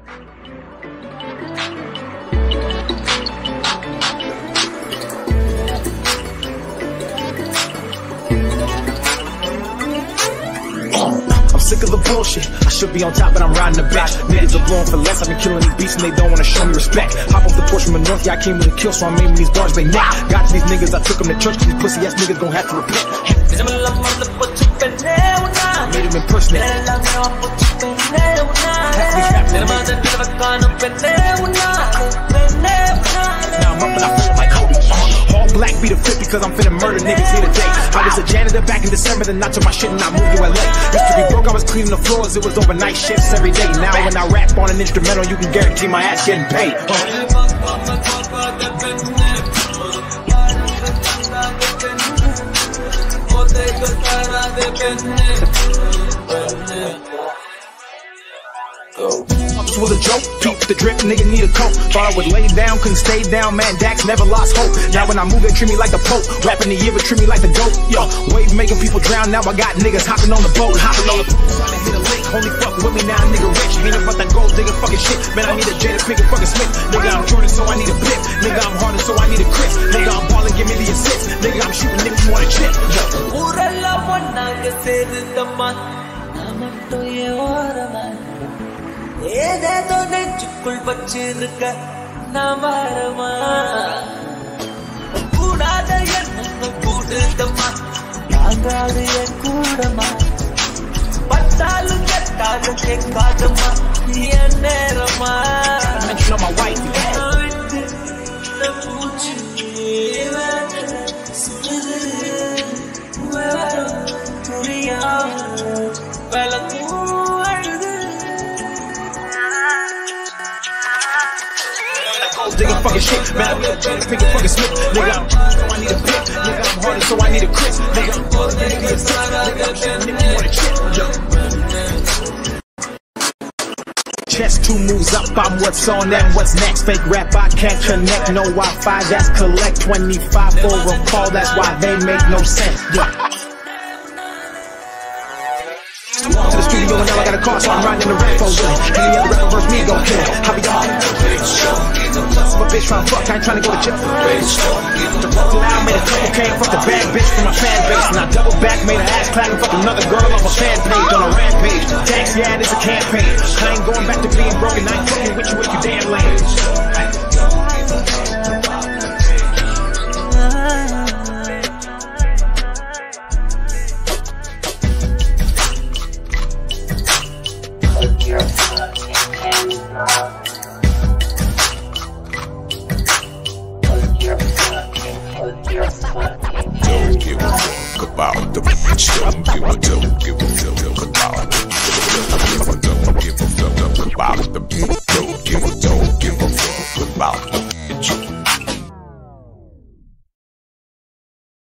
Sick of the bullshit. I should be on top, but I'm riding the bench. Niggas are blowing for less. I've been killing these beats and they don't wanna show me respect. Hop off the porch from the north, yeah, I came with a kill, so I'm aiming these bars, they neck. Got to these niggas, I took them to church, cause these pussy ass niggas gon' have to repent. Made him impersonate. Now I'm up and I feel like Kobe. All black be the fit because I'm finna murder niggas here today. I was a janitor back in December, then I took my shit and I moved to LA. Used to be broke, I was cleaning the floors, it was overnight shifts every day. Now when I rap on an instrumental, you can guarantee my ass getting paid. This was a joke, peep the drip, nigga need a coat. Thought I would lay down, couldn't stay down, man, Dax never lost hope. Now when I move, they treat me like the Pope. Rapping the year, but treat me like the GOAT. Yo, wave making people drown, now I got niggas hopping on the boat. Hopping on the boat, trying to hit a lick. Only fuck with me now, nigga rich. Ain't about that gold digger fucking shit. Man, I need a Jada Pinkett fucking Smith. Nigga, I'm Jordan, so I need a bit. Nigga, I'm Harden, so I need a Chris. Nigga, I'm ballin', give me the assist. Nigga, I'm shooting if you want a chip. ஏதேதோ நெஞ்சுக்குள் வச்சிருக்க நாமரமா கூடாத எண்ணங்கள் கூடுதம்மா தாங்காது என் கூடமா பட்டாலும் கட்டாலும் கேட்காதம்மா நீ என் நேரமா பூச்சி புரியா Digging fucking shit, man, I'm gonna pick a fucking Smith. Nigga, so I need a pick. Nigga, I'm Harden, so I need a Chris. Nigga, I'm ballin', give me the assist. Nigga, I'm shooting if you want a chip. Chest 2 moves up, I'm what's on and what's next. Fake rap, I can't connect. No Wi-Fi, that's collect. 25 for a call, that's why they make no sense. Yeah. To the studio and now I got a car, so I'm riding in the red folder. Any other rapper versus me, gon' kill it. I be on it. If a bitch tryna fuck, I ain't tryna go to jail. The fuck loud, made a couple came, fuck the bad bitch from my fan base. And I double back, made her ass clap and fuck another girl off a fan page on a rampage. Tax, yeah, this a campaign. I ain't going back to being broken, I ain't fucking with you if you damn lame. Don't give a fuck about the bitch. Don't give a